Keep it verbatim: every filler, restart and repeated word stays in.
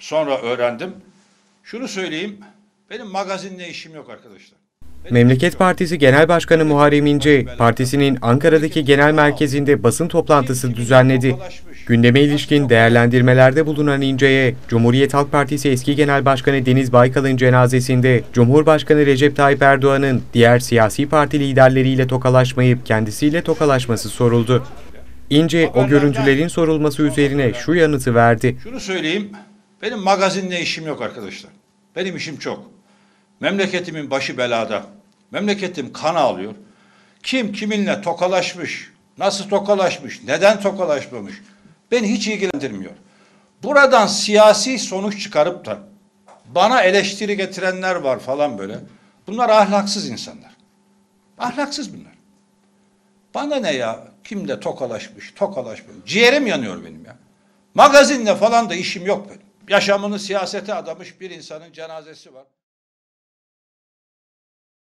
sonra öğrendim. Şunu söyleyeyim, benim magazinle işim yok arkadaşlar. Benim Memleket Partisi Genel Başkanı Muharrem İnce, partisinin Ankara'daki genel merkezinde basın toplantısı düzenledi. Gündeme ilişkin değerlendirmelerde bulunan İnce'ye, Cumhuriyet Halk Partisi eski Genel Başkanı Deniz Baykal'ın cenazesinde Cumhurbaşkanı Recep Tayyip Erdoğan'ın diğer siyasi parti liderleriyle tokalaşmayıp kendisiyle tokalaşması soruldu. İnce, o görüntülerin sorulması üzerine şu yanıtı verdi. Şunu söyleyeyim, benim magazinle işim yok arkadaşlar. Benim işim çok. Memleketimin başı belada. Memleketim kan ağlıyor. Kim kiminle tokalaşmış, nasıl tokalaşmış, neden tokalaşmamış beni hiç ilgilendirmiyor. Buradan siyasi sonuç çıkarıp da bana eleştiri getirenler var falan böyle. Bunlar ahlaksız insanlar. Ahlaksız bunlar. Bana ne ya? Kimle tokalaşmış, tokalaşmış. Ciğerim yanıyor benim ya. Magazinle falan da işim yok benim. Yaşamını siyasete adamış bir insanın cenazesi var.